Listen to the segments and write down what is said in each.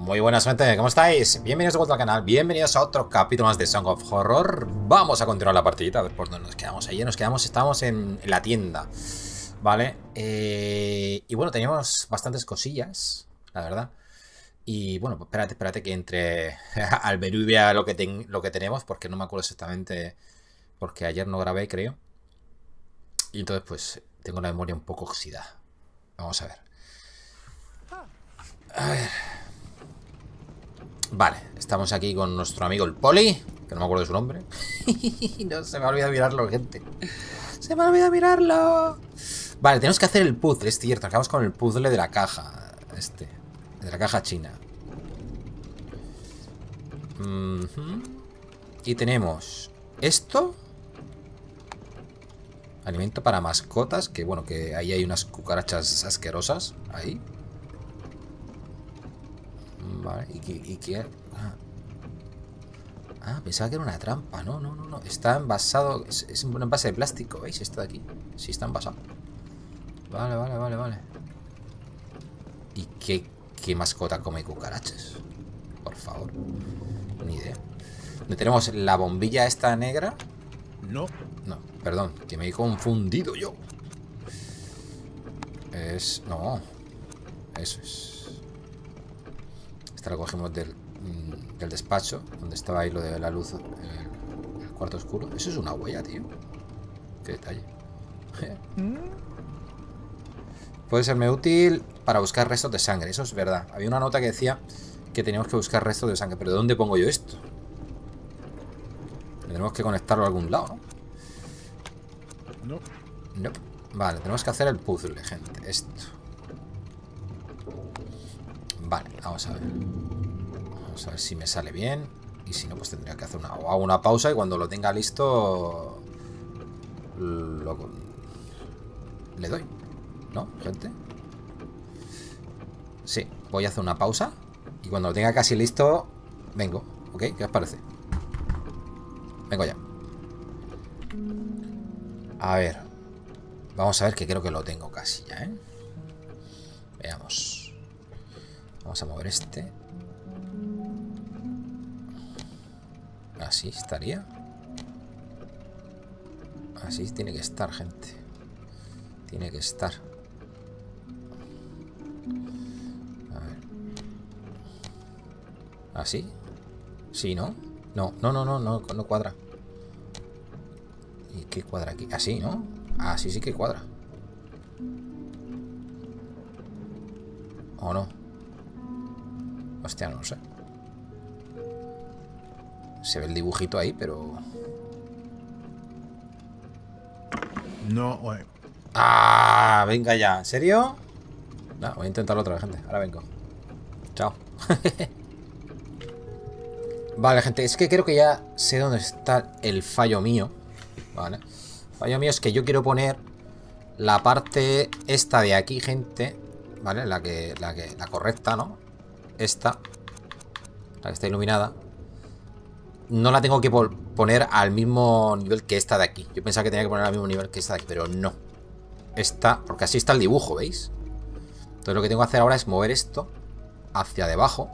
Muy buenas gente, ¿cómo estáis? Bienvenidos de vuelta al canal, bienvenidos a otro capítulo más de Song of Horror. Vamos a continuar la partidita, a ver por dónde nos quedamos. Ayer estábamos en la tienda, ¿vale? Y bueno, teníamos bastantes cosillas, la verdad. Y bueno, pues espérate que entre al menú y vea lo que tenemos, porque no me acuerdo exactamente, porque ayer no grabé, creo. Y entonces pues tengo la memoria un poco oxidada. Vamos a ver. A ver. Vale, estamos aquí con nuestro amigo el Poli, que no me acuerdo de su nombre. No, se me ha olvidado mirarlo, gente. Se me ha olvidado mirarlo. Vale, tenemos que hacer el puzzle, es cierto. Acabamos con el puzzle de la caja. De la caja china. Y tenemos esto. Alimento para mascotas, que bueno, que ahí hay unas cucarachas asquerosas. Ahí. Vale, ¿y qué? Pensaba que era una trampa. No. Está envasado. Es un envase de plástico, ¿veis? Esto de aquí. Sí, está envasado. Vale. ¿Y qué mascota come cucarachas? Por favor. Ni idea. ¿No tenemos la bombilla esta negra? No, perdón, que me he confundido yo. No. Eso es. Esta la cogemos del despacho, donde estaba ahí lo de la luz, el cuarto oscuro. Eso es una huella, tío. Qué detalle. Puede serme útil para buscar restos de sangre. Eso es verdad. Había una nota que decía que teníamos que buscar restos de sangre. Pero ¿de dónde pongo yo esto? Tenemos que conectarlo a algún lado, ¿no? No. Vale, tenemos que hacer el puzzle, gente. Esto. Vale, vamos a ver. Vamos a ver si me sale bien. Y si no, pues tendría que hacer hago una pausa y cuando lo tenga listo le doy. ¿No, gente? Sí, voy a hacer una pausa y cuando lo tenga casi listo vengo, ¿ok? ¿Qué os parece? Vengo ya. A ver. Vamos a ver, que creo que lo tengo casi ya, ¿eh? Veamos. Vamos a mover este. Así estaría. Así tiene que estar, gente. Tiene que estar. A ver. ¿Así? Sí, ¿no? No cuadra. ¿Y qué cuadra aquí? Así, ¿no? Así sí que cuadra. ¿O no? Hostia, no lo sé. Se ve el dibujito ahí, pero... No, güey. ¡Ah! Venga ya. ¿En serio? No, voy a intentarlo otra vez, gente. Ahora vengo. Chao. Vale, gente. Es que creo que ya sé dónde está el fallo mío. Vale. El fallo mío es que yo quiero poner la parte esta de aquí, gente. Vale, la correcta, ¿no? Esta. La que está iluminada. No la tengo que poner al mismo nivel que esta de aquí. Yo pensaba que tenía que poner al mismo nivel que esta de aquí, pero no. Esta, porque así está el dibujo, ¿veis? Entonces lo que tengo que hacer ahora es mover esto hacia debajo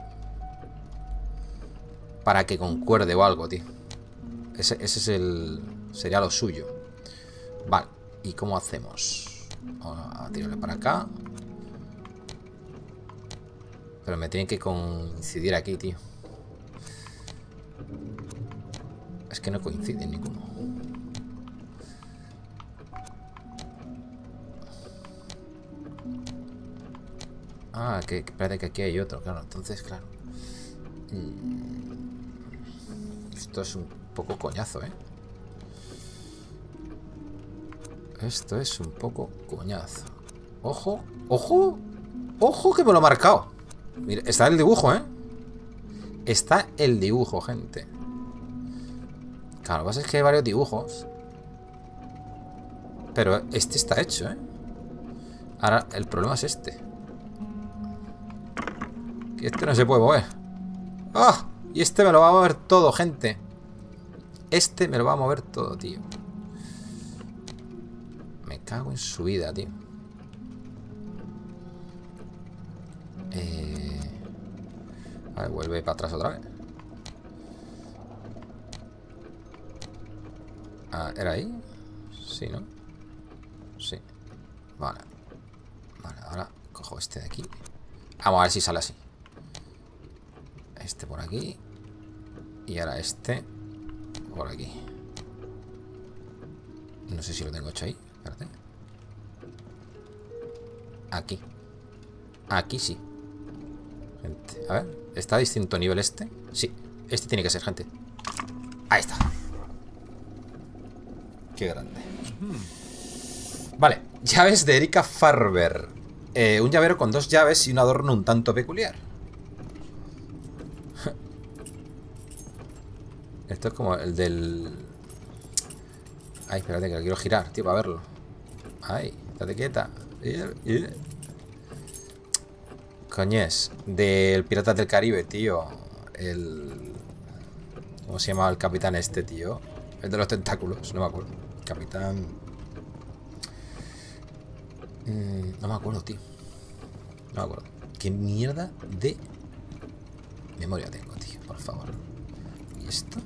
para que concuerde o algo, tío. Ese es sería lo suyo. Vale, ¿y cómo hacemos? Vamos a tirarle para acá. Pero me tienen que coincidir aquí, tío. Es que no coincide ninguno. Ah, que espérate que aquí hay otro, claro. Entonces, claro. Esto es un poco coñazo, ¿eh? Esto es un poco coñazo. ¡Ojo! ¡Ojo! ¡Ojo que me lo ha marcado! Mira, está el dibujo, ¿eh? Está el dibujo, gente. Claro, lo que pasa es que hay varios dibujos. Pero este está hecho, ¿eh? Ahora, el problema es este. Que este no se puede mover. ¡Ah! Y este me lo va a mover todo, gente. Este me lo va a mover todo, tío. Me cago en su vida, tío. Vale, vuelve para atrás otra vez. Ah, ¿era ahí? Sí, ¿no? Sí. Vale. Vale, ahora cojo este de aquí. Vamos a ver si sale así. Este por aquí. Y ahora este por aquí. No sé si lo tengo hecho ahí. Espérate. Aquí. Aquí sí. Gente, a ver. ¿Está a distinto nivel este? Sí. Este tiene que ser, gente. Ahí está. Qué grande. Vale. Llaves de Erika Farber. Un llavero con 2 llaves y un adorno un tanto peculiar. Esto es como el del... Ay, espérate que lo quiero girar, tío, para verlo. Ay, estate quieta. Coñes, del Piratas del Caribe, tío. El... ¿Cómo se llamaba el capitán este, tío? El de los tentáculos, no me acuerdo. Capitán... no me acuerdo, tío. No me acuerdo. ¿Qué mierda de memoria tengo, tío? Por favor. ¿Y esto?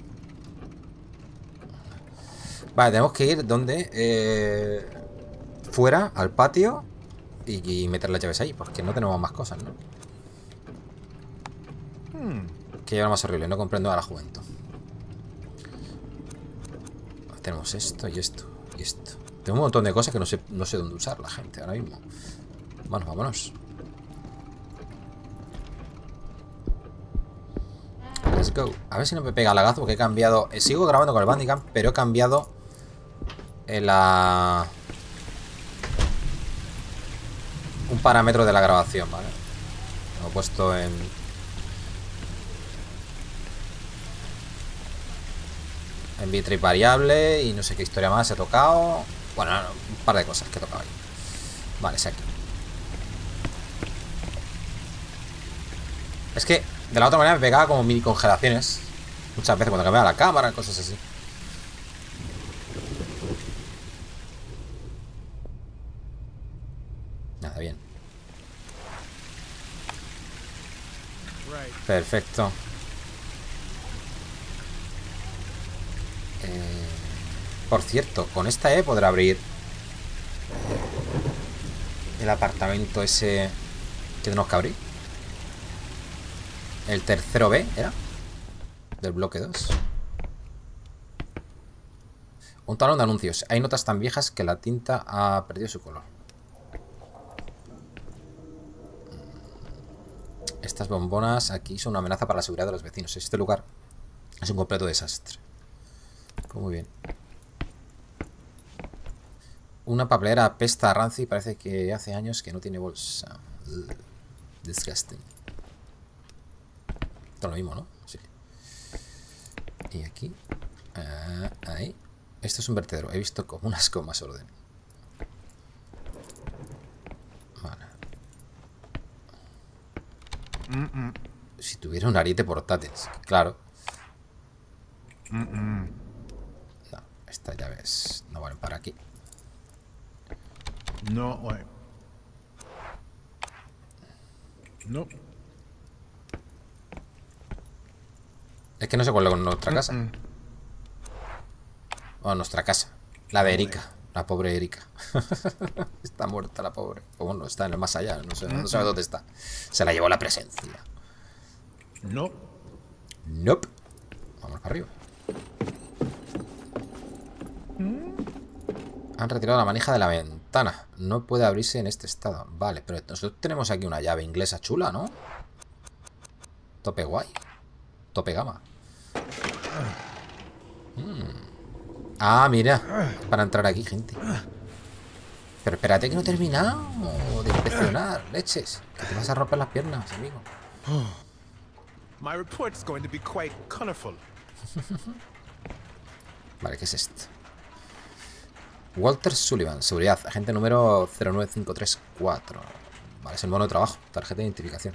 Vale, tenemos que ir donde... fuera, al patio. Y meter las llaves ahí, porque no tenemos más cosas, ¿no? Que lleva más horrible, no comprendo a la juventud. Tenemos esto y esto y esto. Tengo un montón de cosas que no sé dónde usar la gente ahora mismo. Bueno, vámonos. Let's go. A ver si no me pega lagazo porque he cambiado... sigo grabando con el Bandicam, pero he cambiado un parámetro de la grabación, ¿vale? Lo he puesto en bitrate variable y no sé qué historia más he tocado. Bueno, no, un par de cosas que he tocado ahí. Vale, es aquí. Es que de la otra manera me pegaba como mini congelaciones muchas veces cuando cambiaba la cámara, cosas así. Nada, bien. Perfecto. Por cierto, con esta podrá abrir el apartamento ese que tenemos que abrir. El tercero B, ¿era? Del bloque 2. Un talón de anuncios. Hay notas tan viejas que la tinta ha perdido su color. Estas bombonas aquí son una amenaza para la seguridad de los vecinos. Este lugar es un completo desastre. Pues muy bien. Una papelera apesta a rancio y parece que hace años que no tiene bolsa. Disgusting. Esto es lo mismo, ¿no? Sí. Y aquí. Ahí. Esto es un vertedero. He visto comunas con más orden. Vale. Si tuviera un ariete portátil. Claro. No, estas llaves no valen para aquí. No way. No. Es que no se cuelga con nuestra casa. O nuestra casa. La de Erika. La pobre Erika. Está muerta la pobre. O bueno, está en el más allá. No sé, no sabe dónde está. Se la llevó la presencia. No. Nope. Vamos para arriba. Han retirado la manija de la ventana. No puede abrirse en este estado. Vale, pero nosotros tenemos aquí una llave inglesa chula, ¿no? Tope guay. Tope gama. Ah, mira. Para entrar aquí, gente. Pero espérate que no he terminado de inspeccionar. Leches. Que te vas a romper las piernas, amigo. My report's going to be quite colorful. Vale, ¿qué es esto? Walter Sullivan, seguridad, agente número 09534. Vale, es el mono de trabajo, tarjeta de identificación.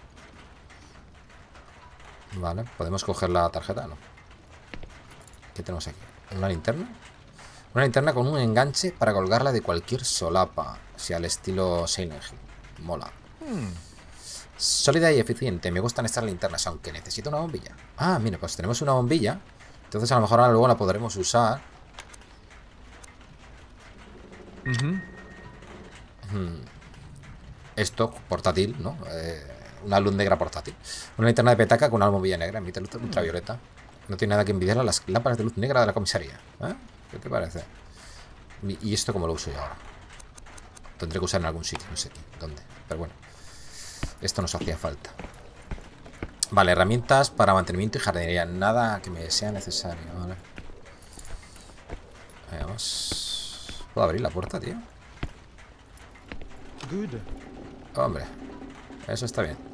Vale, ¿podemos coger la tarjeta? No. ¿Qué tenemos aquí? ¿Una linterna? Una linterna con un enganche para colgarla de cualquier solapa. Si al estilo Silent Hill. Mola. Sólida y eficiente. Me gustan estas linternas, aunque necesito una bombilla. Ah, mira, pues tenemos una bombilla. Entonces a lo mejor ahora luego la podremos usar. Esto, portátil, ¿no? Una luz negra portátil. Una linterna de petaca con una bombilla negra. Emite luz ultravioleta. No tiene nada que envidiar a las lámparas de luz negra de la comisaría. ¿Eh? ¿Qué te parece? ¿Y esto cómo lo uso yo ahora? Tendré que usar en algún sitio, no sé qué, dónde. Pero bueno, esto nos hacía falta. Vale, herramientas para mantenimiento y jardinería. Nada que me sea necesario, ¿vale? Vamos. ¿Puedo abrir la puerta, tío? Good. Hombre, eso está bien.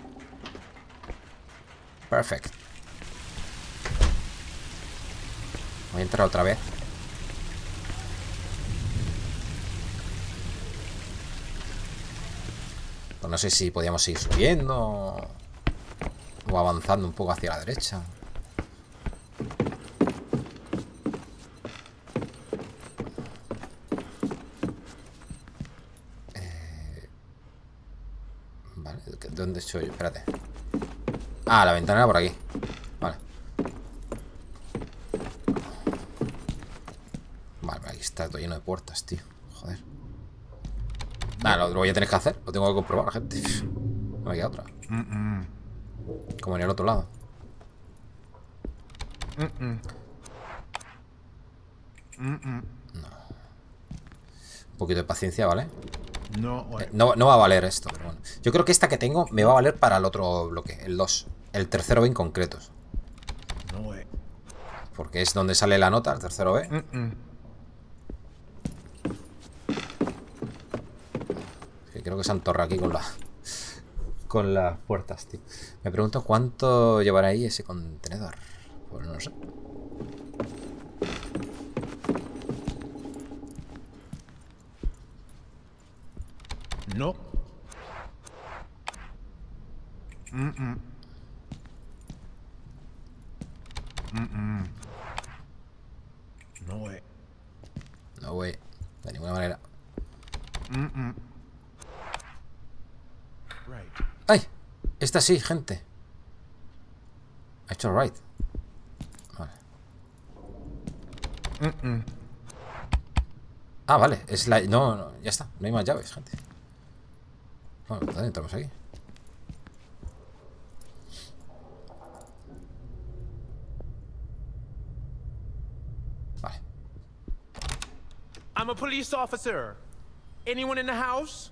Perfect. Voy a entrar otra vez. Pues no sé si podíamos seguir subiendo o avanzando un poco hacia la derecha. Vale, ¿dónde estoy yo? Espérate. Ah, la ventana era por aquí. Vale. Vale, aquí está todo lleno de puertas, tío. Joder. Nada, lo voy a tener que hacer. Lo tengo que comprobar, gente. No me queda otra. Como en el otro lado. No. Un poquito de paciencia, ¿vale? No, No va a valer esto, pero bueno. Yo creo que esta que tengo me va a valer para el otro bloque, el 2. El tercero B en concreto. no, Porque es donde sale la nota, el tercero B. Que creo que se antorra aquí con las puertas, tío. Me pregunto cuánto llevará ahí ese contenedor. Pues no sé. no. No, No voy de ninguna manera. Right. ¡Ay! Esta sí, gente. Ha hecho right. Vale. Ah, vale. Es la... No, ya está. No hay más llaves, gente. Bueno, entonces entramos aquí. Vale. I'm a police officer. Anyone in the house?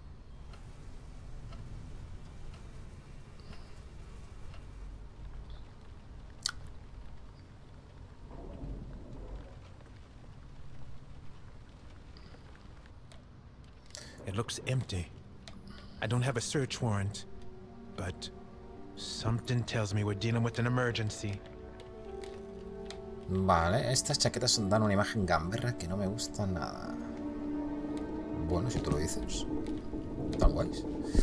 It looks empty. I don't have a search warrant, but something tells me we're dealing with an emergency. Vale, estas chaquetas dan una imagen gamberra que no me gusta nada. Bueno, si tú lo dices. Están guays.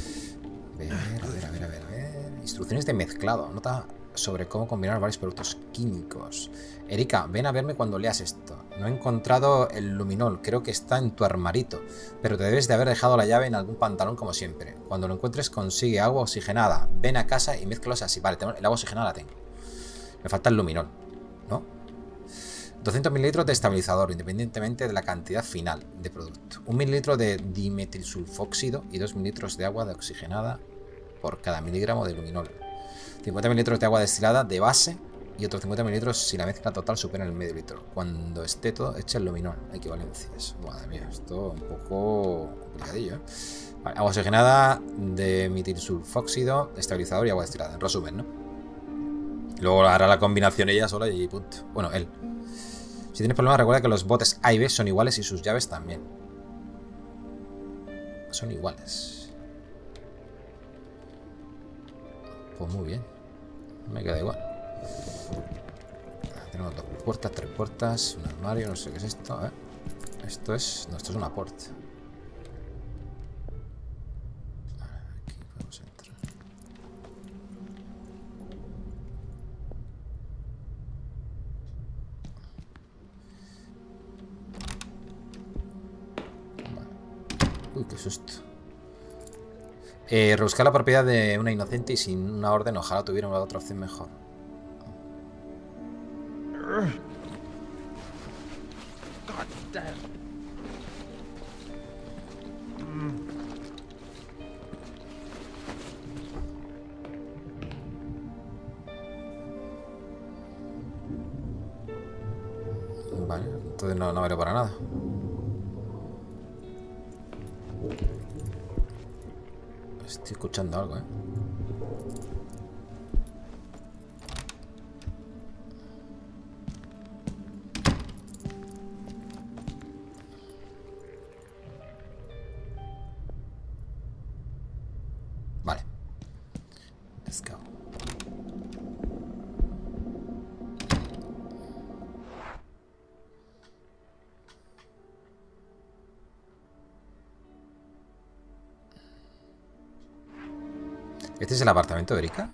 A ver. Instrucciones de mezclado. Nota sobre cómo combinar varios productos químicos. Erika, ven a verme cuando leas esto. No he encontrado el luminol. Creo que está en tu armarito. Pero te debes de haber dejado la llave en algún pantalón como siempre. Cuando lo encuentres consigue agua oxigenada. Ven a casa y mézclalos así. Vale, el agua oxigenada la tengo. Me falta el luminol, ¿no? 200 mililitros de estabilizador, independientemente de la cantidad final de producto. 1 mililitro de dimetilsulfóxido y 2 mililitros de agua de oxigenada por cada miligramo de luminol. 50 mililitros de agua destilada de base y otros 50 mililitros si la mezcla total supera el medio litro. Cuando esté todo, echa el luminol. Equivalencias. Madre mía, esto un poco complicadillo, ¿eh? Vale, agua oxigenada, de metilsulfóxido, estabilizador y agua destilada. En resumen, ¿no? Luego hará la combinación ella sola y punto. Bueno, él. Si tienes problemas, recuerda que los botes A y B son iguales y sus llaves también. Son iguales. Pues muy bien. Me queda igual. Tenemos 2 puertas, 3 puertas, un armario, no sé qué es esto, ¿eh? Esto es... No, esto es una puerta. Aquí podemos entrar. Uy, qué susto. Rebuscar la propiedad de una inocente y sin una orden, ojalá tuviera una otra opción mejor. God damn. Vale, entonces no vale para nada. Estoy escuchando algo, ¿eh? Vale. Let's go. ¿Este es el apartamento de Erika?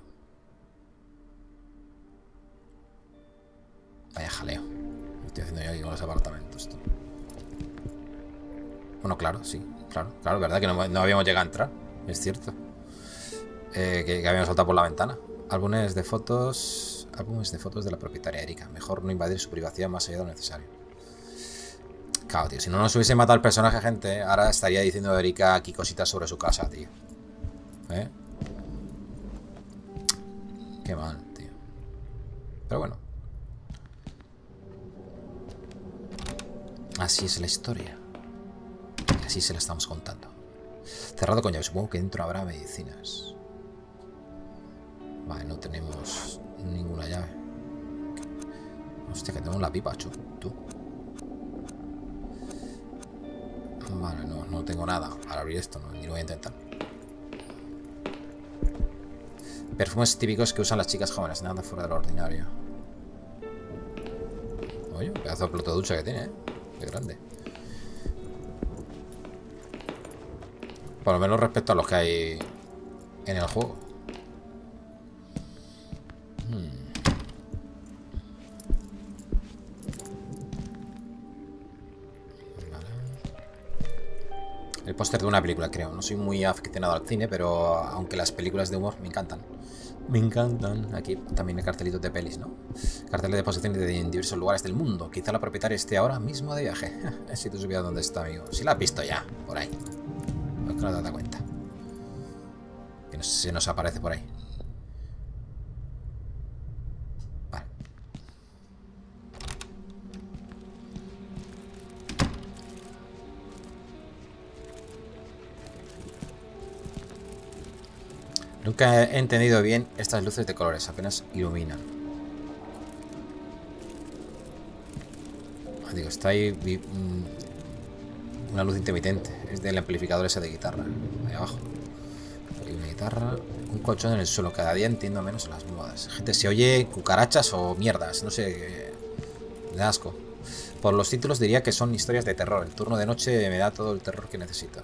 Vaya jaleo. Lo estoy haciendo yo aquí con los apartamentos, tú. Bueno, claro, sí. Claro, verdad que no habíamos llegado a entrar. Es cierto. Que habíamos saltado por la ventana. Álbumes de fotos de la propietaria Erika. Mejor no invadir su privacidad más allá de lo necesario. Claro, tío. Si no nos hubiese matado el personaje, gente, ahora estaría diciendo a Erika aquí cositas sobre su casa, tío. ¿Eh? Qué mal, tío. Pero bueno. Así es la historia. Y así se la estamos contando. Cerrado con llave. Supongo que dentro habrá medicinas. Vale, no tenemos ninguna llave. Hostia, que tenemos la pipa, tú. Vale, no tengo nada. Para abrir esto, ni lo voy a intentar. Perfumes típicos que usan las chicas jóvenes, nada fuera de lo ordinario. Oye, pedazo de plato de ducha que tiene, ¿eh? Qué grande. Por lo menos respecto a los que hay en el juego. Vale. El póster de una película, creo. No soy muy aficionado al cine, pero aunque las películas de humor me encantan. Me encantan. Aquí también hay cartelitos de pelis, ¿no? Carteles de posiciones de diversos lugares del mundo. Quizá la propietaria esté ahora mismo de viaje. Si tú supieras dónde está, amigo. Si la has visto ya, por ahí. Es que no te das cuenta. Que no se nos aparece por ahí. Vale. Nunca he entendido bien estas luces de colores, apenas iluminan. Digo, está ahí una luz intermitente. Es del amplificador ese de guitarra. Ahí abajo. Hay una guitarra. Un colchón en el suelo. Cada día entiendo menos las modas. Gente, se oye cucarachas o mierdas. No sé. Me da asco. Por los títulos diría que son historias de terror. El turno de noche me da todo el terror que necesito.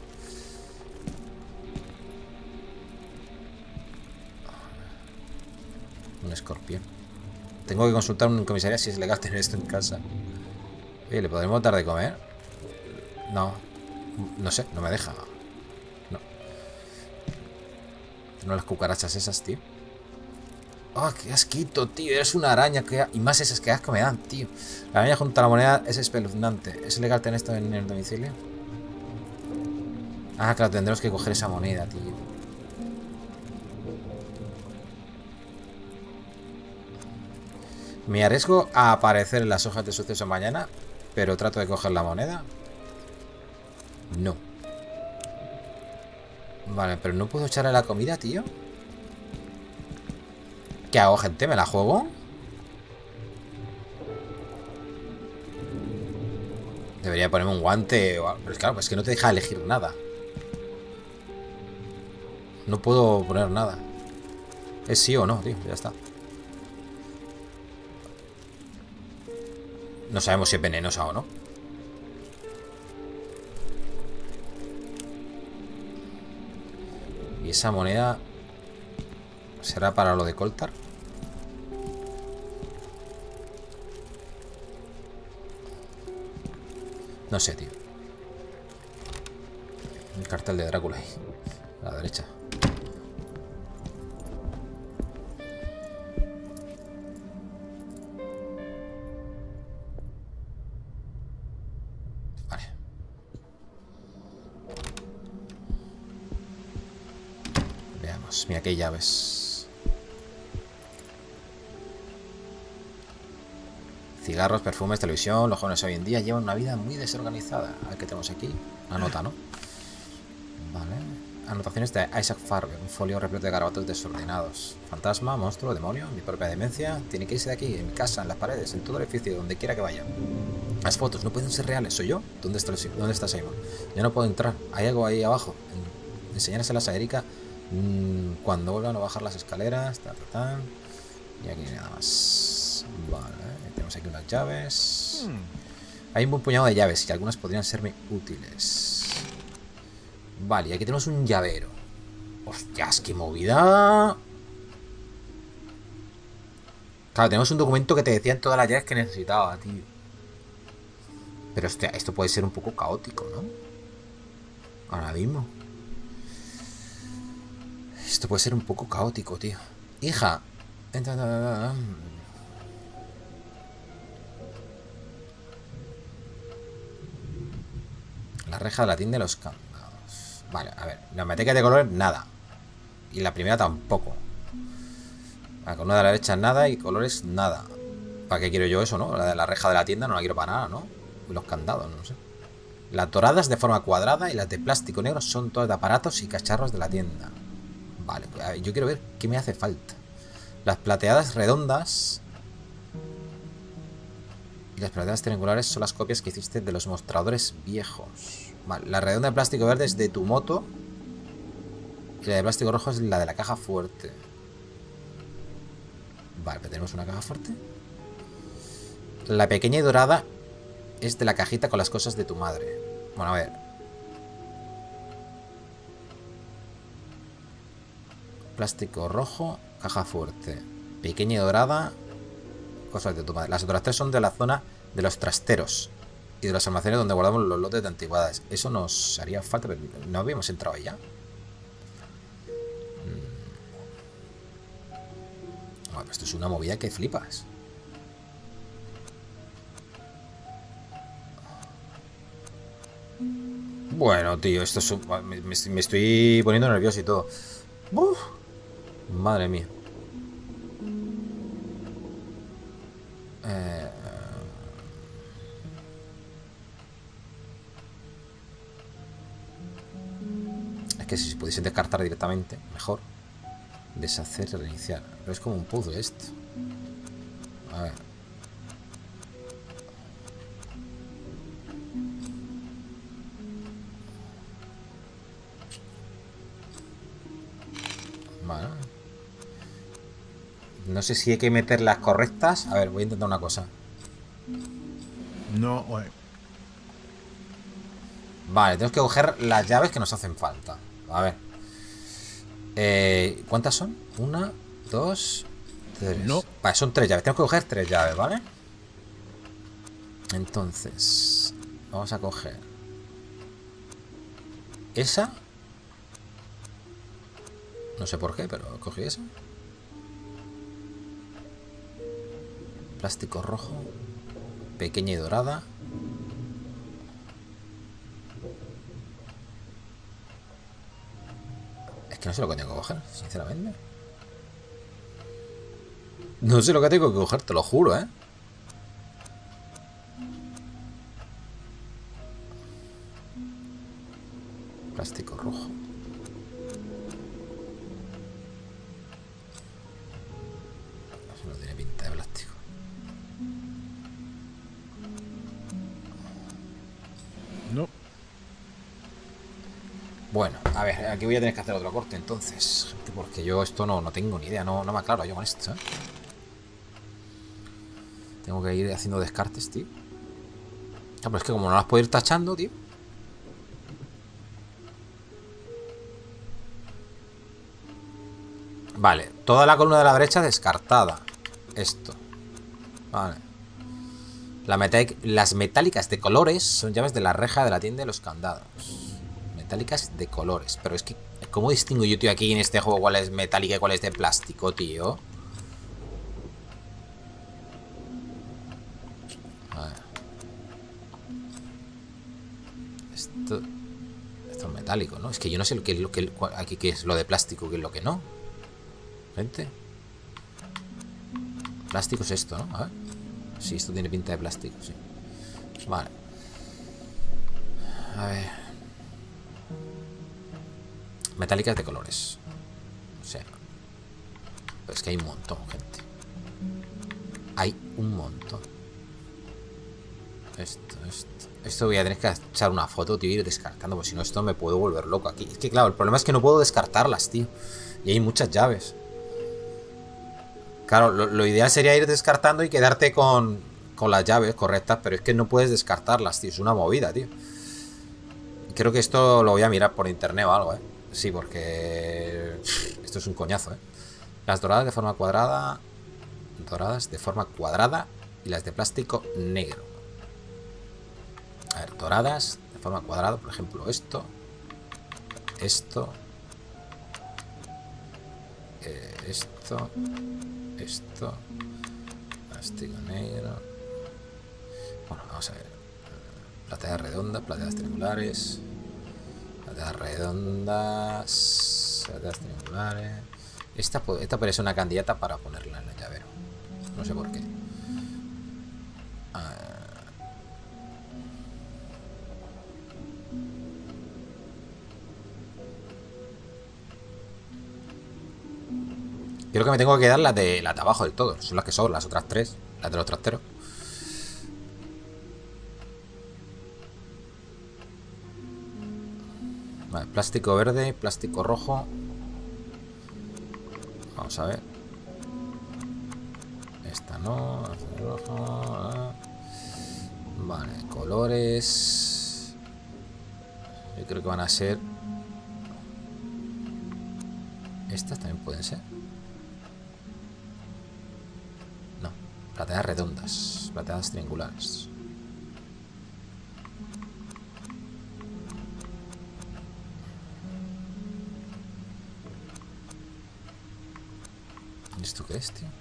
Un escorpión. Tengo que consultar un comisaría si es legal tener esto en casa. Oye, ¿le podremos dar de comer? No. No sé, no me deja. No. No las cucarachas esas, tío. ¡Oh, qué asquito, tío! Eres una araña. Y más esas que asco me dan, tío. La araña junto a la moneda es espeluznante. ¿Es legal tener esto en el domicilio? Ah, claro, tendremos que coger esa moneda, tío. Me arriesgo a aparecer en las hojas de suceso mañana, pero trato de coger la moneda. No. Vale, pero no puedo echarle la comida, tío. ¿Qué hago, gente? ¿Me la juego? Debería ponerme un guante o algo. Pero claro, es que no te deja elegir nada. No puedo poner nada. Es sí o no, tío, ya está. No sabemos si es venenosa o no. Y esa moneda será para lo de Coltar. No sé, tío. Un cartel de Drácula ahí. A la derecha. Vale. Veamos. Mira, aquí hay llaves. Cigarros, perfumes, televisión. Los jóvenes hoy en día llevan una vida muy desorganizada. A ver qué tenemos aquí. Una nota, ¿no? Vale. Anotaciones de Isaac Farber. Un folio repleto de garabatos desordenados. Fantasma, monstruo, demonio, mi propia demencia. Tiene que irse de aquí, en mi casa, en las paredes, en todo el edificio, donde quiera que vaya. Las fotos no pueden ser reales. ¿Soy yo? ¿Dónde está Simon? Yo no puedo entrar. Hay algo ahí abajo. Enseñárselas a Erika cuando vuelvan a bajar las escaleras. Y aquí nada más. Vale. Tenemos aquí unas llaves. Hay un buen puñado de llaves y algunas podrían serme útiles. Vale, y aquí tenemos un llavero. ¡Hostias, qué movida! Claro, tenemos un documento que te decían todas las llaves que necesitaba, tío. Pero hostia, esto puede ser un poco caótico, ¿no? Ahora mismo. Esto puede ser un poco caótico, tío. Hija. La reja de la tienda de los candados. Vale, a ver. La meteca de colores, nada. Y la primera tampoco. Vale, con una de la derecha nada y colores nada. ¿Para qué quiero yo eso, no? La de la reja de la tienda no la quiero para nada, ¿no? Y los candados, no sé. Las doradas de forma cuadrada y las de plástico negro son todas de aparatos y cacharros de la tienda. Vale, a ver, yo quiero ver qué me hace falta. Las plateadas redondas y las plateadas triangulares son las copias que hiciste de los mostradores viejos. Vale, la redonda de plástico verde es de tu moto y la de plástico rojo es la de la caja fuerte. Vale, pero tenemos una caja fuerte. La pequeña y dorada es de la cajita con las cosas de tu madre. Bueno, a ver. Plástico rojo, caja fuerte. Pequeña y dorada, cosas de tu madre. Las otras tres son de la zona de los trasteros y de los almacenes donde guardamos los lotes de antigüedades. Eso nos haría falta, pero no habíamos entrado allá. Bueno, esto es una movida que flipas. Bueno, tío, esto es me estoy poniendo nervioso y todo. Uf, madre mía. Es que si pudiesen descartar directamente, mejor. Deshacer y reiniciar. Pero es como un puzzle esto. A ver. Vale. No sé si hay que meter las correctas. A ver, voy a intentar una cosa. No way. Vale, tenemos que coger las llaves que nos hacen falta. A ver. ¿Cuántas son? Una, dos, tres. No. Vale, son tres llaves. Tenemos que coger tres llaves, ¿vale? Entonces, vamos a coger esa. No sé por qué, pero cogí esa. Plástico rojo. Pequeña y dorada. Es que no sé lo que tengo que coger, sinceramente. No sé lo que tengo que coger, te lo juro, ¿eh? Plástico rojo. Eso no tiene pinta de plástico. No. Bueno, a ver, aquí voy a tener que hacer otro corte entonces, gente, porque yo esto no tengo ni idea, no me aclaro yo con esto, ¿eh? Tengo que ir haciendo descartes, tío. Ah, pero es que como no las puedo ir tachando, tío. Vale, toda la columna de la derecha descartada. Esto. Vale. Las metálicas de colores son llaves de la reja de la tienda de los candados. Metálicas de colores. Pero es que ¿Cómo distingo yo, tío, aquí en este juego cuál es metálica y cuál es de plástico, tío? A ver. Esto es metálico, ¿no? Es que yo no sé qué es lo que aquí qué es lo de plástico, qué es lo que no. Gente. Plástico es esto, ¿no? A ver. Sí, esto tiene pinta de plástico, sí. Vale. A ver. Metálicas de colores. O sea. Pero es que hay un montón, gente. Hay un montón. Esto voy a tener que echar una foto, tío, y ir descartando, porque si no esto me puedo volver loco aquí. Es que claro, el problema es que no puedo descartarlas, tío. Y hay muchas llaves. Claro, lo ideal sería ir descartando y quedarte con las llaves correctas, pero es que no puedes descartarlas, tío. Es una movida, tío. Creo que esto lo voy a mirar por internet o algo, ¿eh? Sí, porque esto es un coñazo, ¿eh? Las doradas de forma cuadrada. Doradas de forma cuadrada y las de plástico negro. A ver, doradas de forma cuadrada, por ejemplo, esto. Esto. Esto. Esto. Plástico negro. Bueno, vamos a ver. Plateadas redondas, plateadas triangulares. Plateadas redondas. Plateadas triangulares. Esta parece una candidata para ponerla en el llavero. No sé por qué. Creo que me tengo que quedar las de abajo del todo. Son las que son, las otras tres. Las de los trasteros. Vale, plástico verde, plástico rojo. Vamos a ver. Esta no. Esta rojo. Vale, colores. Yo creo que van a ser. Estas también pueden ser. No, plateadas redondas, plateadas triangulares. ¿Esto qué es, tío?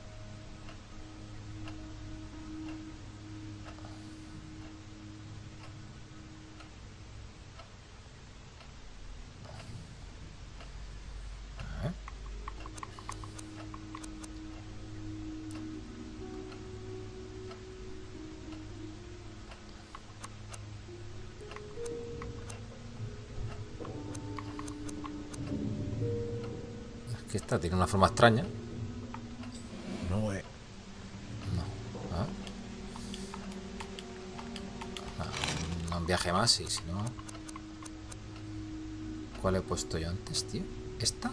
Que esta tiene una forma extraña. No, no, un viaje más y si no. ¿Cuál he puesto yo antes, tío? ¿Esta?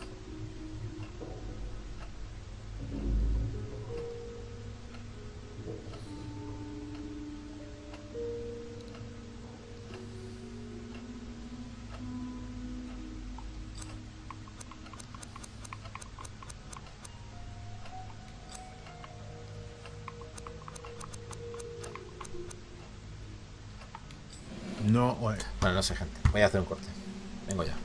no, Bueno, no sé, gente. Voy a hacer un corte. Vengo ya.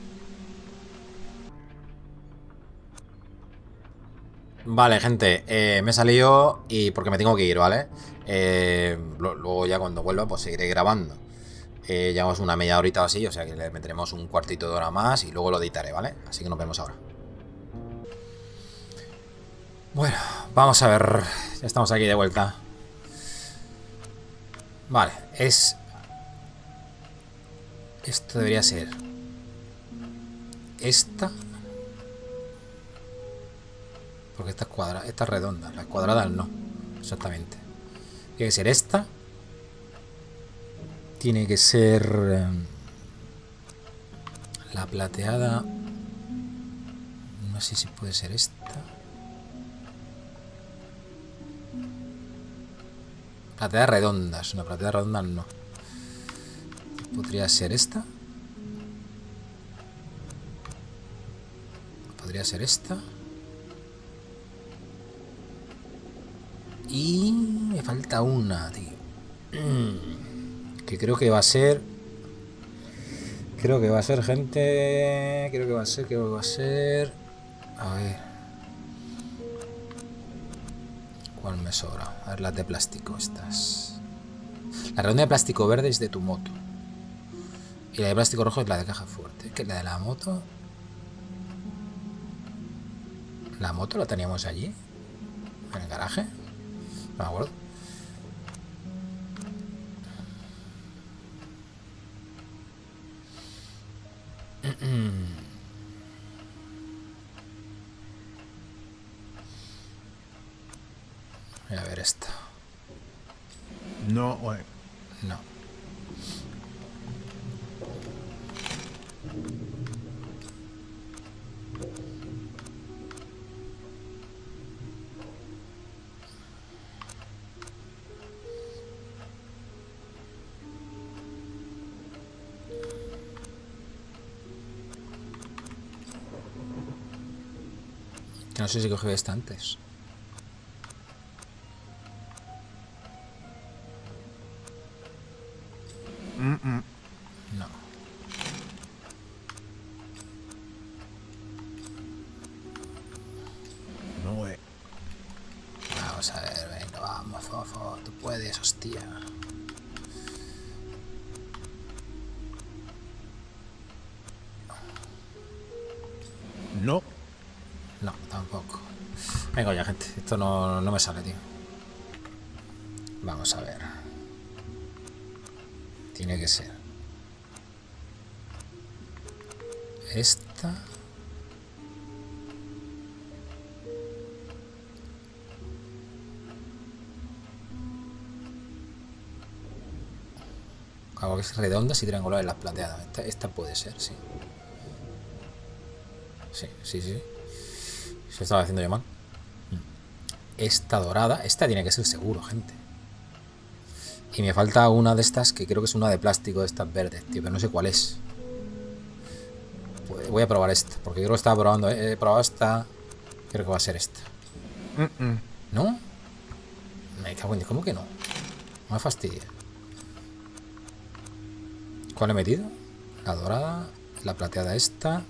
Vale, gente. Me he salido y porque me tengo que ir, ¿vale? Luego ya cuando vuelva pues seguiré grabando. Llevamos una media horita o así, o sea que le meteremos un cuartito de hora más y luego lo editaré, ¿vale? Así que nos vemos ahora. Bueno, vamos a ver. Ya estamos aquí de vuelta. Vale, esto debería ser esta. Porque esta es cuadrada, esta es redonda. Las cuadradas no. Exactamente. Tiene que ser esta. Tiene que ser la plateada. No sé si puede ser esta. Plateadas redondas. Una plateada redonda no. Podría ser esta. Podría ser esta. Y me falta una, tío. Que creo que va a ser Creo que va a ser, gente. Creo que va a ser. A ver. ¿Cuál me sobra? A ver, las de plástico estas. La redonda de plástico verde es de tu moto. Y la de plástico rojo es la de caja fuerte. ¿Qué es la de la moto? ¿La moto la teníamos allí? ¿En el garaje? No me acuerdo. Voy a ver esta. No way. No. Que no sé si cogí esta antes. No. No way. Vamos a ver, venga, vamos, Fofo. Tú puedes, hostia. No. No, tampoco. Venga ya, gente. Esto no me sale, tío. Vamos a ver. Tiene que ser esta. Algo que es redondas y triangulares las plateadas. Esta puede ser, sí. Sí. Se estaba haciendo yo mal. Esta dorada. Esta tiene que ser seguro, gente. Y me falta una de estas que creo que es una de plástico de estas verdes, tío, pero no sé cuál es. Pues voy a probar esta, porque creo que estaba probando, he probado esta. Creo que va a ser esta. ¿No? Me cago en Dios, ¿cómo que no? No me fastidia. ¿Cuál he metido? La dorada, la plateada esta.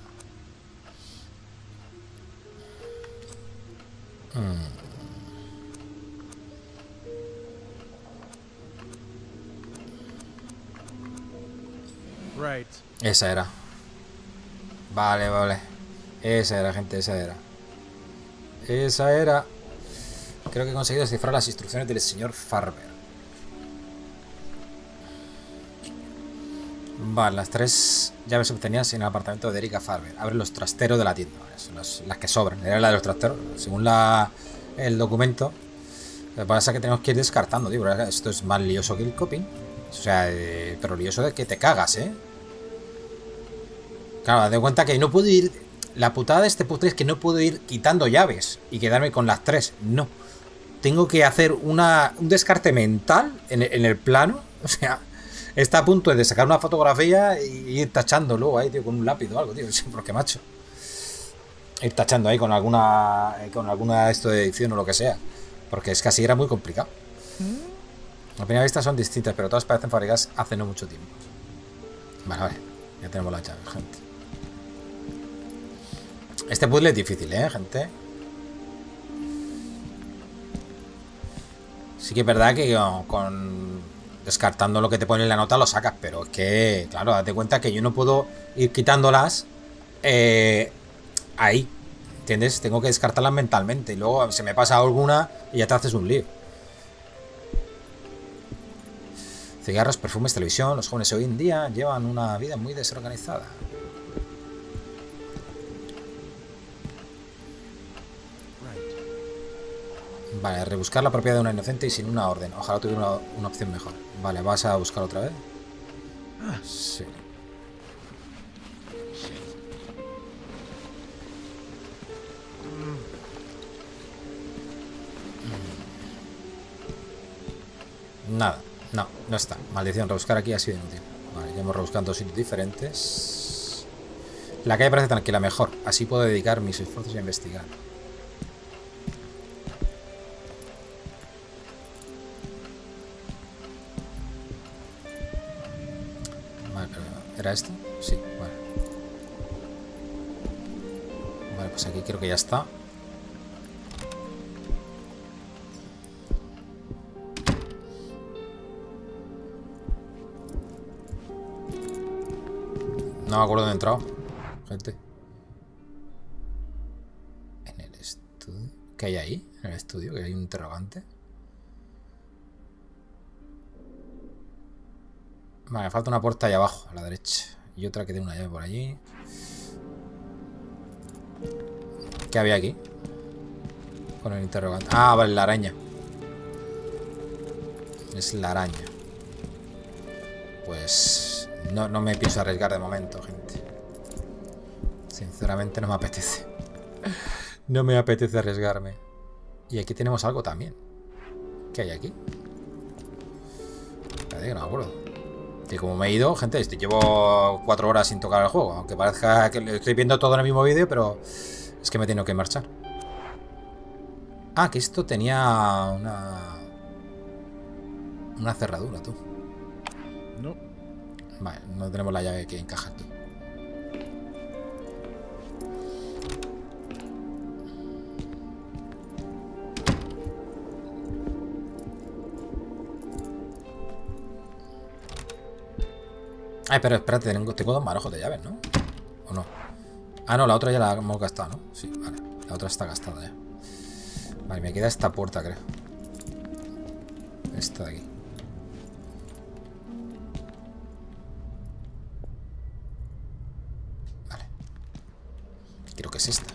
Right. Esa era. Vale. Esa era, gente, esa era. Creo que he conseguido descifrar las instrucciones del señor Farber. Vale, las 3 llaves obtenidas en el apartamento de Erika Farber. Abre los trasteros de la tienda. Vale, son las que sobran. Era la de los trasteros. Según el documento. Lo que pasa es que tenemos que ir descartando, tío. Esto es más lioso que el coping. O sea, pero lioso de que te cagas, ¿eh? Claro, date cuenta que no puedo ir. La putada de este puzzle es que no puedo ir quitando llaves y quedarme con las 3. No. Tengo que hacer un descarte mental en el plano. O sea, está a punto de sacar una fotografía y ir tachando luego ahí, tío, con un lápiz o algo, tío. Sí, porque macho. Ir tachando ahí con alguna esto de edición o lo que sea. Porque es que así era muy complicado. A primera vista son distintas, pero todas parecen fabricadas hace no mucho tiempo. Vale. Ya tenemos las llaves, gente. Este puzzle es difícil, gente. Sí que es verdad que con descartando lo que te pone en la nota lo sacas, pero es que, claro, date cuenta que yo no puedo ir quitándolas ahí, ¿entiendes? Tengo que descartarlas mentalmente y luego se me pasa alguna y ya te haces un lío. Cigarros, perfumes, televisión. Los jóvenes hoy en día llevan una vida muy desorganizada. Vale, rebuscar la propiedad de una inocente y sin una orden. Ojalá tuviera una opción mejor. Vale, ¿vas a buscar otra vez? Sí. Nada, no está. Maldición, rebuscar aquí ha sido inútil. Vale, ya hemos rebuscado en 2 sitios diferentes. La calle parece tranquila, mejor. Así puedo dedicar mis esfuerzos a investigar. Vale, pero ¿era esto? Sí, vale. Vale, pues aquí creo que ya está. No me acuerdo dónde he entrado, gente. En el estudio. ¿Qué hay ahí? En el estudio, que hay un interrogante. Vale, me falta una puerta ahí abajo, a la derecha. Y otra que tiene una llave por allí. ¿Qué había aquí? Con el interrogante. Ah, vale, la araña. Es la araña. Pues no me pienso arriesgar de momento, gente. Sinceramente no me apetece. No me apetece arriesgarme. Y aquí tenemos algo también. ¿Qué hay aquí? Espérate, que no me acuerdo. Y como me he ido, gente, llevo 4 horas sin tocar el juego. Aunque parezca que estoy viendo todo en el mismo vídeo, pero es que me tengo que marchar. Ah, que esto tenía una cerradura, tú. No. Vale, no tenemos la llave que encaja aquí. Ay, pero espérate, tengo 2 manojos de llaves, ¿no? ¿O no? Ah, no, la otra ya la hemos gastado, ¿no? Sí, vale. La otra está gastada ya. Vale, me queda esta puerta, creo. Esta de aquí. Vale. Creo que es esta.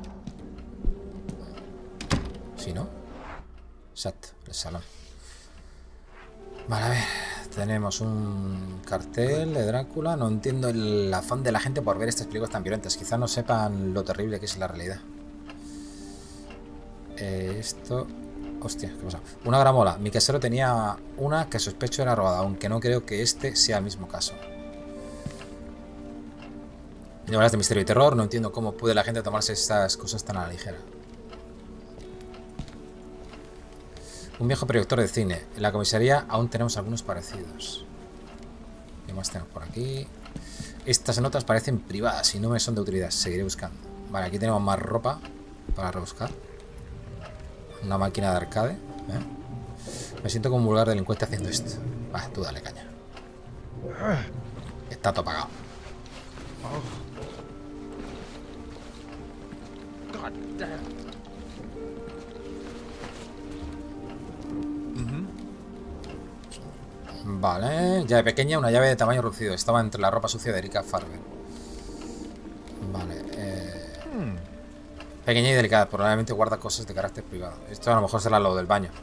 ¿Sí, no? Exacto, el salón. Vale, a ver. Tenemos un cartel de Drácula. No entiendo el afán de la gente por ver estas películas tan violentas. Quizá no sepan lo terrible que es la realidad. Esto... Hostia, ¿qué pasa? Una gramola. Mi casero tenía una que sospecho era robada, aunque no creo que este sea el mismo caso. Y hablas de misterio y terror. No entiendo cómo puede la gente tomarse estas cosas tan a la ligera. Un viejo proyector de cine. En la comisaría aún tenemos algunos parecidos. ¿Qué más tenemos por aquí? Estas notas parecen privadas y no me son de utilidad. Seguiré buscando. Vale, aquí tenemos más ropa para rebuscar. Una máquina de arcade. Me siento como un vulgar delincuente haciendo esto. Va, tú dale caña. Está todo apagado. Vale, llave pequeña, una llave de tamaño reducido. Estaba entre la ropa sucia de Erika Farber. Vale, pequeña y delicada, probablemente guarda cosas de carácter privado. Esto a lo mejor será lo del baño.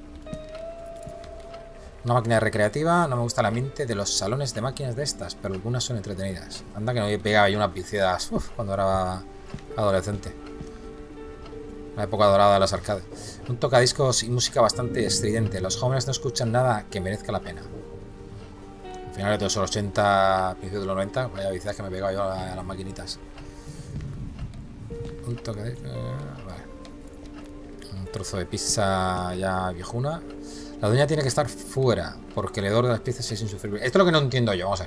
Una máquina recreativa. No me gusta el ambiente de los salones de máquinas de estas, pero algunas son entretenidas. Anda que no pegaba yo unas viciadas cuando era adolescente. La época dorada de las arcades. Un tocadiscos y música bastante estridente. Los jóvenes no escuchan nada que merezca la pena. Al final de los 80, principios de los 90, vaya viciadas que me pegaba yo a las maquinitas. Un tocadiscos... Vale. Un trozo de pizza ya viejuna. La dueña tiene que estar fuera, porque el hedor de las piezas es insufrible. Esto es lo que no entiendo yo, vamos a ver.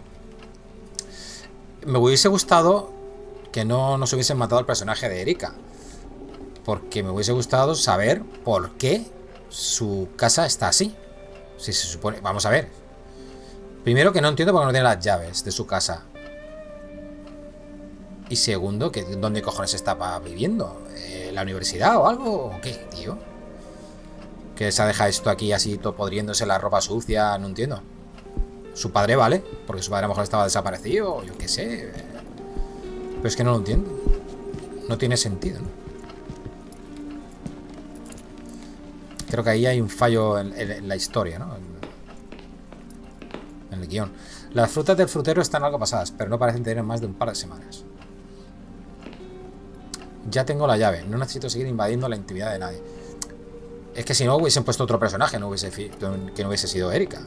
Me hubiese gustado que no nos hubiesen matado al personaje de Erika. Porque me hubiese gustado saber por qué su casa está así. Si se supone... Vamos a ver. Primero, que no entiendo por qué no tiene las llaves de su casa. Y segundo, que ¿dónde cojones está viviendo? ¿La universidad o algo? ¿O qué, tío? Que se deja esto aquí así, todo podriéndose, la ropa sucia, no entiendo. Su padre, vale, porque su padre a lo mejor estaba desaparecido, yo qué sé. Pero es que no lo entiendo. No tiene sentido, ¿no? Creo que ahí hay un fallo en la historia, ¿no? En el guión. Las frutas del frutero están algo pasadas, pero no parecen tener más de un par de semanas. Ya tengo la llave, no necesito seguir invadiendo la intimidad de nadie. Es que si no hubiesen puesto otro personaje, que no hubiese sido Erika.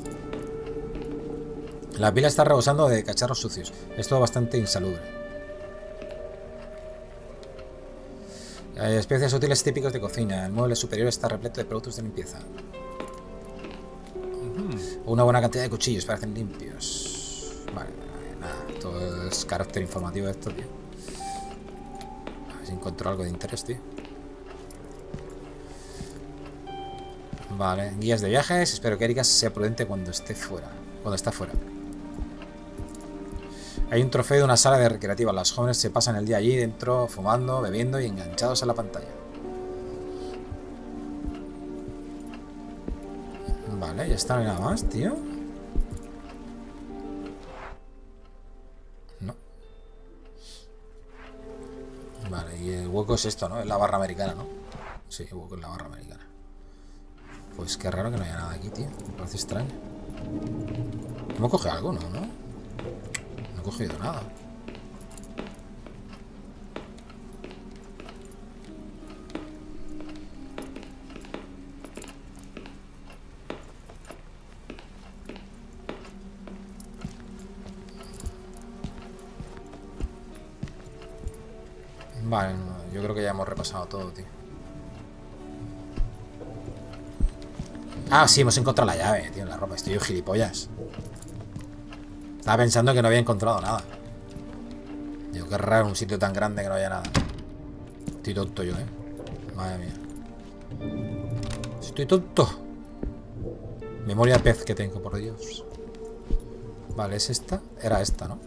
La pila está rebosando de cacharros sucios. Es todo bastante insalubre. Hay especies útiles típicos de cocina. El mueble superior está repleto de productos de limpieza. Una buena cantidad de cuchillos parecen limpios. Vale, nada. Todo es carácter informativo de esto, tío. A ver si encuentro algo de interés, tío. Vale, guías de viajes. Espero que Erika sea prudente cuando esté fuera. Cuando está fuera. Hay un trofeo de una sala de recreativa. Las jóvenes se pasan el día allí dentro, fumando, bebiendo y enganchados a la pantalla. Vale, ya está, no hay nada más, tío. No. Vale, y el hueco es esto, ¿no? Es la barra americana, ¿no? Sí, el hueco es la barra americana. Pues qué raro que no haya nada aquí, tío. Me parece extraño. ¿Hemos cogido algo, no? No he cogido nada. Vale, no, yo creo que ya hemos repasado todo, tío. Ah, sí, hemos encontrado la llave, tío, en la ropa. Estoy yo gilipollas. Estaba pensando que no había encontrado nada. Digo, qué raro un sitio tan grande que no haya nada. Estoy tonto yo, Madre mía. Estoy tonto. Memoria de pez que tengo, por Dios. Vale, ¿es esta? Era esta, ¿no?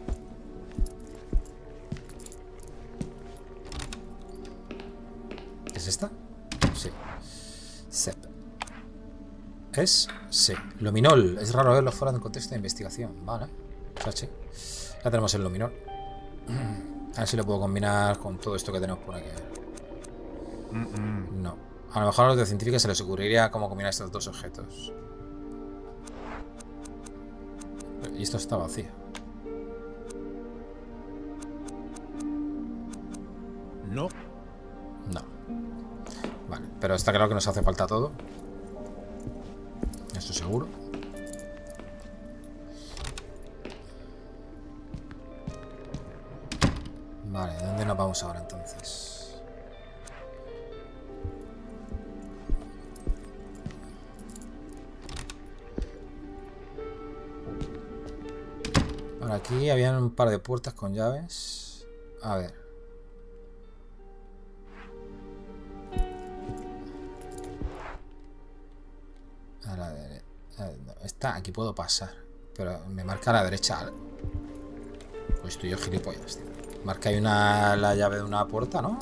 ¿Es esta? Sí. Sep. ¿Es? Sí. Luminol. Es raro verlo fuera del contexto de investigación. Vale. Sachi. Ya tenemos el luminol. A ver si lo puedo combinar con todo esto que tenemos por aquí. No. A lo mejor a los de científicos se les ocurriría cómo combinar estos dos objetos. Y esto está vacío. No. No. Vale, pero está claro que nos hace falta todo. Esto seguro. Vale, ¿dónde nos vamos ahora entonces? Por aquí habían un par de puertas con llaves. A ver. A la derecha. Esta, aquí puedo pasar. Pero me marca a la derecha. Pues estoy yo gilipollas, tío. Marca ahí la llave de una puerta, ¿no?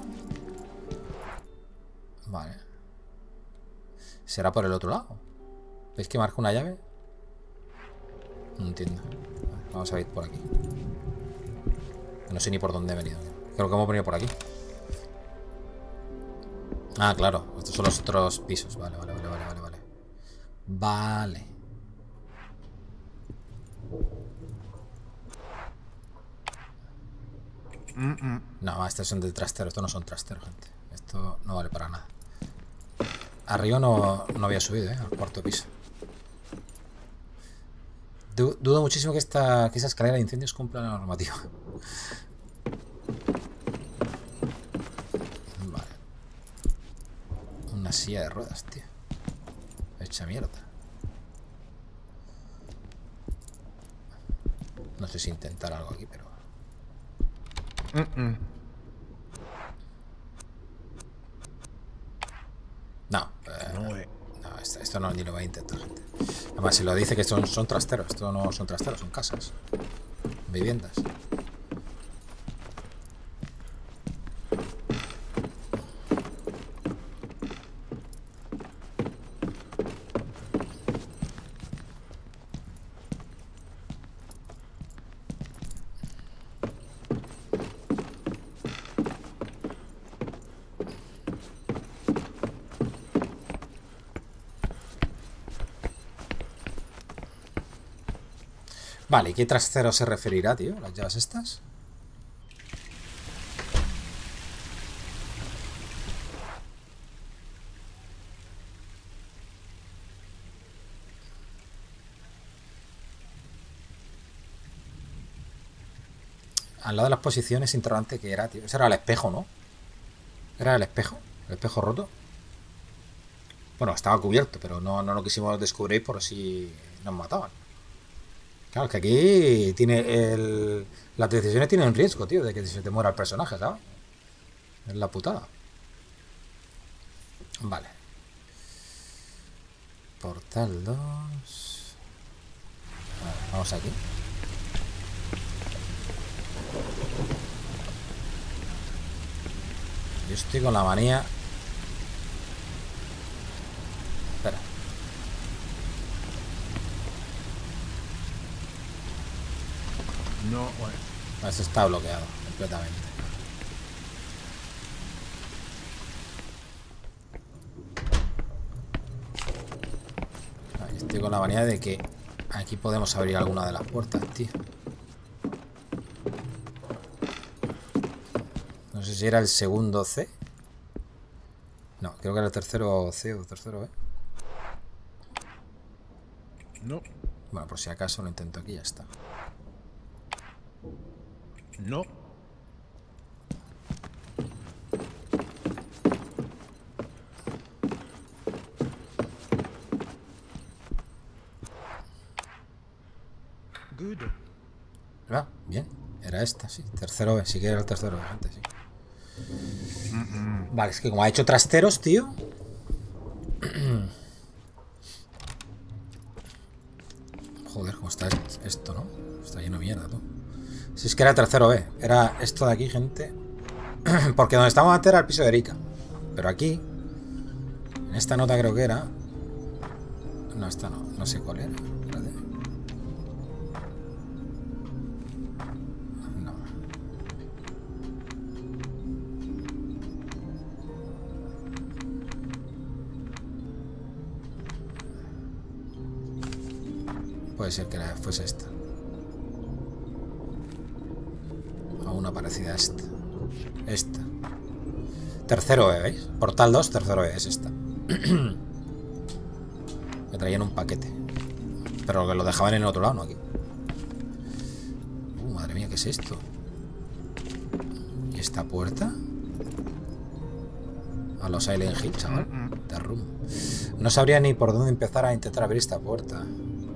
Vale. ¿Será por el otro lado? ¿Veis que marca una llave? No entiendo. Vale, vamos a ir por aquí. No sé ni por dónde he venido. Creo que hemos venido por aquí. Ah, claro. Estos son los otros pisos. Vale. Vale. No, estos son del trastero. Estos no son trasteros, gente. Esto no vale para nada. Arriba no había subido, al cuarto piso. Dudo muchísimo que esa escalera de incendios cumpla la normativa. Vale. Una silla de ruedas, tío. Hecha mierda. No sé si intentar algo aquí, pero... No, esto no, ni lo voy a intentar, gente. Además, si lo dice que son trasteros. Esto no son trasteros, son casas. Viviendas. Vale, ¿y qué trastero se referirá, tío? ¿Las llaves estas? Al lado de las posiciones, interrogante, ¿qué era, tío? Ese era el espejo, ¿no? ¿Era el espejo? ¿El espejo roto? Bueno, estaba cubierto, pero no lo quisimos descubrir por si nos mataban. Claro, que aquí tiene las decisiones tienen riesgo, tío, de que se te muera el personaje, ¿sabes? Es la putada. Vale. Portal 2. Vale, vamos aquí. Yo estoy con la manía. Espera. No way. Esto está bloqueado completamente. Estoy con la manía de que aquí podemos abrir alguna de las puertas, tío. No sé si era el segundo C. No, creo que era el tercero C o tercero B. No. Bueno, por si acaso lo intento aquí y ya está. No. Good. Ah, bien. Era esta, sí. Tercero B. Sí que era el tercero B antes, sí. Vale, es que como ha hecho trasteros, tío. Joder, cómo está esto, ¿no? Está lleno de mierda, tú. Si es que era tercero B. Era esto de aquí, gente. Porque donde estábamos antes era el piso de Erika. Pero aquí, en esta nota creo que era. No, esta no. No sé cuál era. Espérate. No. Puede ser que fuese esta. O una parecida a esta. Esta. Tercero E, ¿veis? Portal 2, tercero E, es esta. Me traían un paquete. Pero que lo dejaban en el otro lado, no aquí. Madre mía, ¿qué es esto? ¿Y esta puerta? A los Silent Hill, chaval. The Room. No sabría ni por dónde empezar a intentar abrir esta puerta.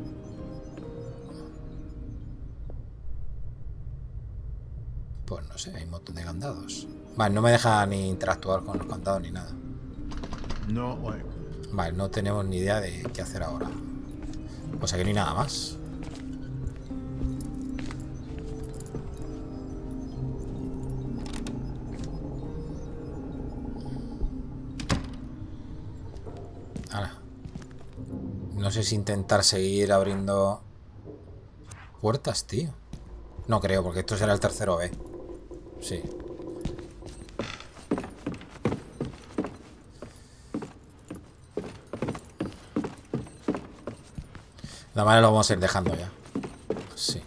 Pues no sé, hay un montón de candados. Vale, no me deja ni interactuar con los candados ni nada. No way. Vale, no tenemos ni idea de qué hacer ahora. Pues aquí no hay nada más. Ahora. No sé si intentar seguir abriendo puertas, tío. No creo, porque esto será el tercero B. Sí. La manera lo vamos a ir dejando ya. Sí.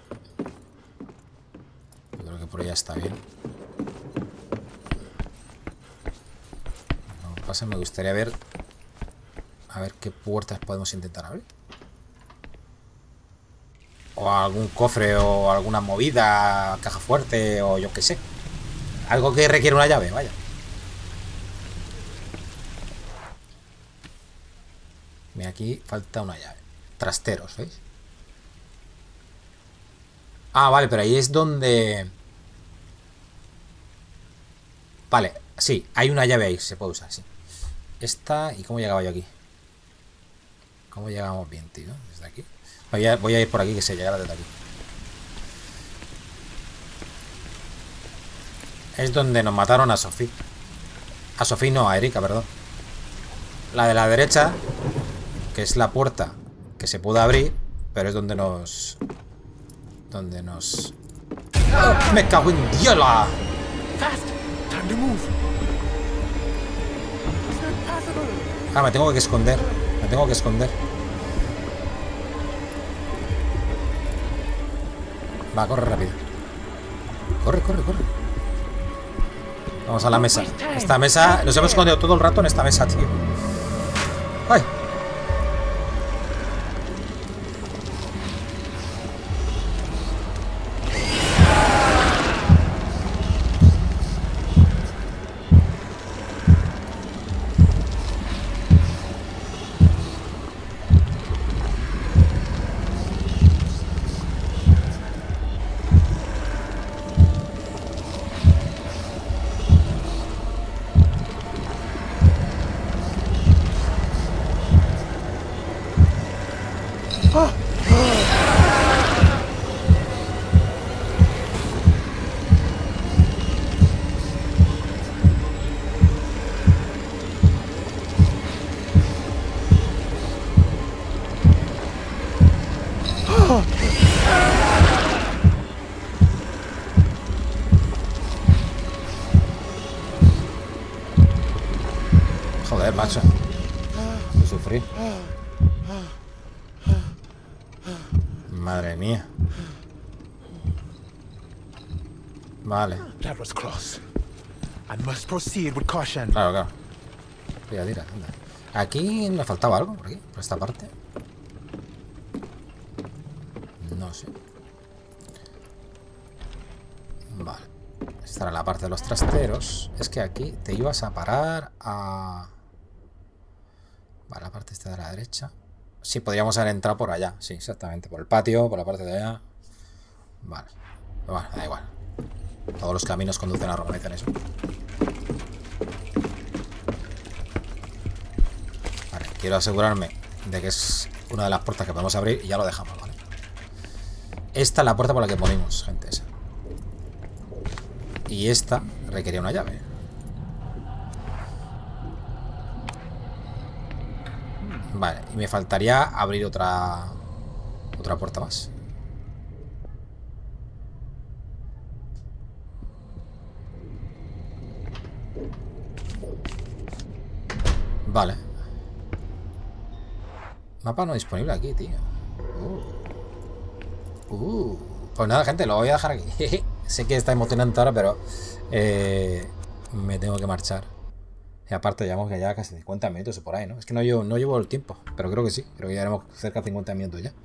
Yo creo que por ahí ya está bien. Lo que pasa, me gustaría ver. A ver qué puertas podemos intentar abrir. O algún cofre o alguna movida, caja fuerte o yo qué sé. Algo que requiere una llave, vaya. Mira, aquí falta una llave. Trasteros, ¿veis? Ah, vale, pero ahí es donde... Vale, sí, hay una llave ahí, se puede usar, sí. Esta, ¿y cómo llegaba yo aquí? ¿Cómo llegamos bien, tío? Desde aquí. Voy a ir por aquí, que se llegara desde aquí. Es donde nos mataron a Sophie. A Sophie no, a Erika, perdón. La de la derecha, que es la puerta que se puede abrir, pero es donde nos... ¡Oh, ¡me cago en diola! Ah, me tengo que esconder. Me tengo que esconder. Va, corre rápido. Corre, corre, corre. Vamos a la mesa. Esta mesa... Nos hemos escondido todo el rato en esta mesa, tío. ¡Ay! Joder, macho. Qué sufrí. Madre mía. Vale. That was close. I must proceed with caution. Claro, claro. Tira, anda. Aquí me faltaba algo, por aquí, por esta parte. No sé. Vale. Esta era la parte de los trasteros. Es que aquí te ibas a parar a... Vale, la parte esta de la derecha. Sí, podríamos haber entrado por allá. Sí, exactamente. Por el patio, por la parte de allá. Vale. Pero bueno, da igual. Todos los caminos conducen a Roma, dicen eso. Vale, quiero asegurarme de que es una de las puertas que podemos abrir y ya lo dejamos, ¿vale? Esta es la puerta por la que ponemos, gente, esa. Y esta requería una llave. Vale, y me faltaría abrir otra puerta más. Vale. Mapa no disponible aquí, tío. Pues nada, gente, lo voy a dejar aquí. Sé que está emocionante ahora, pero me tengo que marchar. Y aparte llevamos ya casi 50 minutos o por ahí, ¿no? Es que no llevo el tiempo, pero creo que sí. Creo que ya haremos cerca de 50 minutos ya.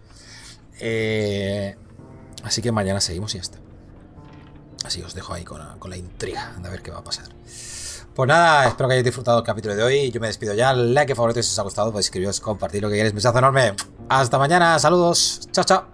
Así que mañana seguimos y ya está. Así os dejo ahí con la intriga de ver qué va a pasar. Pues nada, espero que hayáis disfrutado el capítulo de hoy. Yo me despido ya. Like, favorito si os ha gustado, podéis suscribiros, compartir lo que queráis. Un besazo enorme. Hasta mañana. Saludos. Chao, chao.